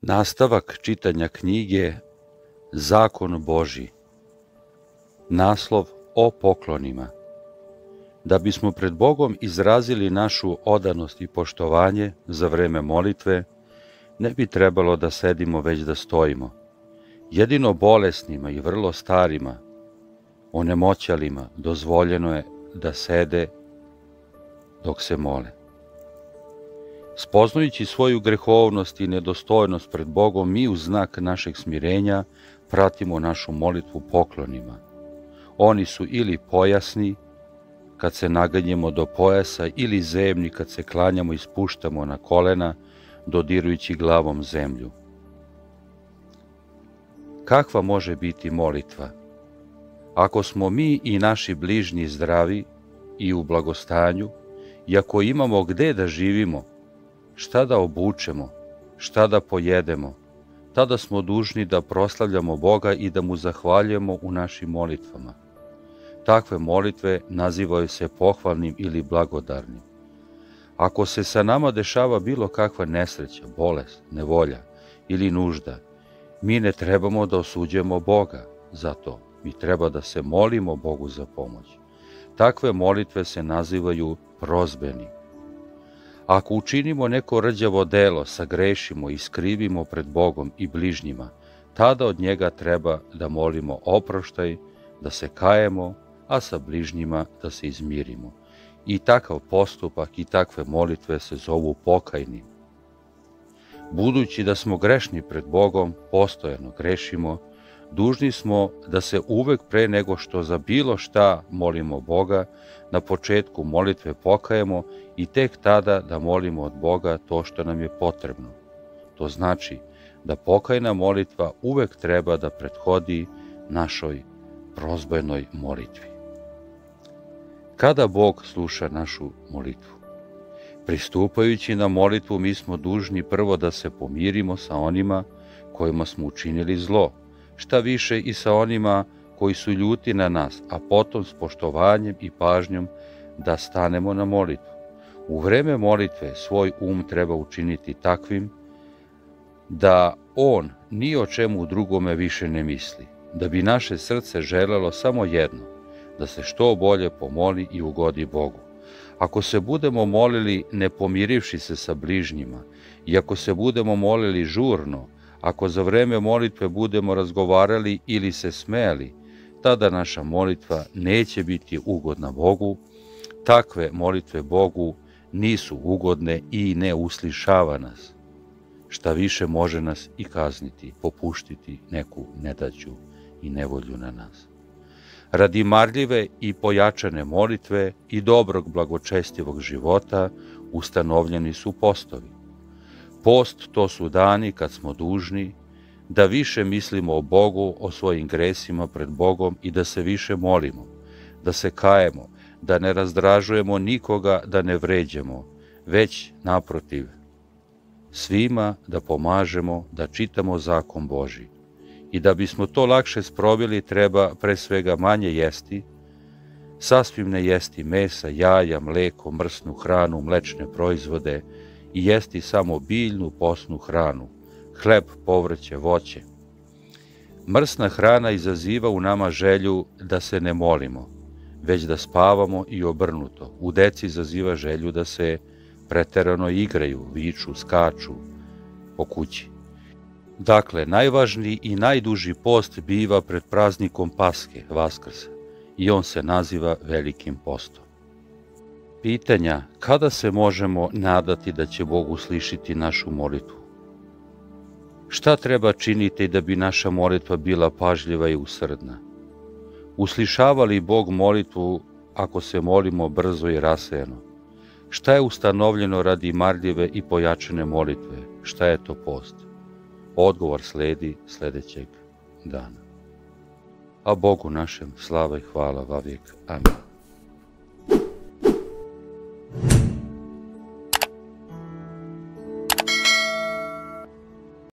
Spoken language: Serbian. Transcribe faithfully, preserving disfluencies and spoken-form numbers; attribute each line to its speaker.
Speaker 1: Nastavak čitanja knjige Zakon Božji. Naslov o poklonima. Da bismo pred Bogom izrazili našu odanost i poštovanje za vreme molitve, ne bi trebalo da sedimo već da stojimo. Jedino bolesnima i vrlo starima, onemoćalima, dozvoljeno je da sede dok se mole. Spoznajući svoju grehovnost i nedostojnost pred Bogom, mi u znak našeg smirenja pratimo našu molitvu poklonima. Oni su ili pojasni, kad se naganjemo do pojasa, ili zemni, kad se klanjamo i spuštamo na kolena, dodirujući glavom zemlju. Kakva može biti molitva? Ako smo mi i naši bližnji zdravi i u blagostanju, i ako imamo gde da živimo, šta da obučemo, šta da pojedemo, tada smo dužni da proslavljamo Boga i da mu zahvaljujemo u našim molitvama. Takve molitve nazivaju se pohvalnim ili blagodarnim. Ako se sa nama dešava bilo kakva nesreća, bolest, nevolja ili nužda, mi ne trebamo da osuđujemo Boga za to. Mi treba da se molimo Bogu za pomoć. Takve molitve se nazivaju prozbenim. Ako učinimo neko rđavo delo, sagrešimo i skrivimo pred Bogom i bližnjima, tada od njega treba da molimo oproštaj, da se kajemo, a sa bližnjima da se izmirimo. I takav postupak i takve molitve se zovu pokajnim. Budući da smo grešni pred Bogom, postojano grešimo, dužni smo da se uvek pre nego što za bilo šta molimo Boga, na početku molitve pokajemo i tek tada da molimo od Boga to što nam je potrebno. To znači da pokajna molitva uvek treba da prethodi našoj prozbojnoj molitvi. Kada Bog sluša našu molitvu? Pristupajući na molitvu, mi smo dužni prvo da se pomirimo sa onima kojima smo učinili zlo, šta više i sa onima koji su ljuti na nas, a potom s poštovanjem i pažnjom da stanemo na molitvu. U vreme molitve svoj um treba učiniti takvim da on ni o čemu drugome više ne misli, da bi naše srce želelo samo jedno, da se što bolje pomoli i ugodi Bogu. Ako se budemo molili ne pomirivši se sa bližnjima, i ako se budemo molili žurno, ako za vreme molitve budemo razgovarali ili se smejali, tada naša molitva neće biti ugodna Bogu. Takve molitve Bogu nisu ugodne i ne uslišava nas. Šta više, može nas i kazniti, popuštiti neku nedaću i nevolju na nas. Radi marljive i pojačane molitve i dobrog blagočestivog života ustanovljeni su postovi. Post to su dani kad smo dužni da više mislimo o Bogu, o svojim gresima pred Bogom i da se više molimo, da se kajemo, da ne razdražujemo nikoga, da ne vređamo, već naprotiv, svima da pomažemo, da čitamo zakon Božji. I da bismo to lakše sproveli, treba pre svega manje jesti, sasvim ne jesti mesa, jaja, mleko, mrsnu hranu, mlečne proizvode, i jesti samo biljnu posnu hranu, hleb, povrće, voće. Mrsna hrana izaziva u nama želju da se ne molimo, već da spavamo i obrnuto. U deci izaziva želju da se preterano igraju, viču, skaču po kući. Dakle, najvažniji i najduži post biva pred praznikom Paske, Vaskrsa, i on se naziva Velikim postom. Pitanja: kada se možemo nadati da će Bog uslišiti našu molitvu? Šta treba činiti da bi naša molitva bila pažljiva i usrdna? Uslišava li Bog molitvu ako se molimo brzo i rasejano? Šta je ustanovljeno radi marljive i pojačane molitve? Šta je to post? Odgovor sledi sledećeg dana. A Bogu našem slava i hvala vavijek. Amin.